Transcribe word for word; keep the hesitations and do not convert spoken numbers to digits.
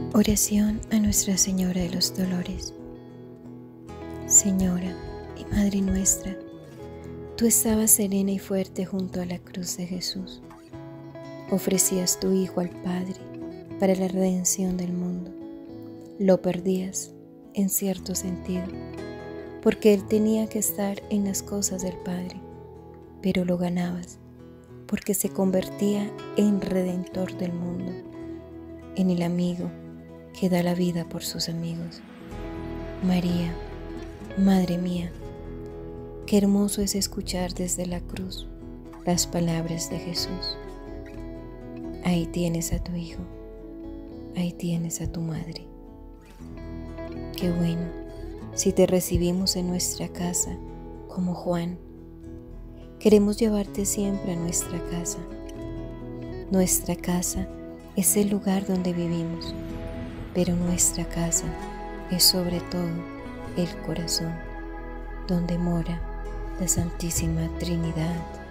Oración a Nuestra Señora de los Dolores. Señora y Madre nuestra, tú estabas serena y fuerte junto a la cruz de Jesús. Ofrecías tu Hijo al Padre para la redención del mundo. Lo perdías, en cierto sentido, porque Él tenía que estar en las cosas del Padre, pero lo ganabas, porque se convertía en Redentor del mundo, en el amigo que da la vida por sus amigos. María, Madre mía, qué hermoso es escuchar desde la cruz las palabras de Jesús. Ahí tienes a tu Hijo, ahí tienes a tu Madre. Qué bueno si te recibimos en nuestra casa como Juan. Queremos llevarte siempre a nuestra casa. Nuestra casa es el lugar donde vivimos, pero nuestra casa es sobre todo el corazón, donde mora la Santísima Trinidad.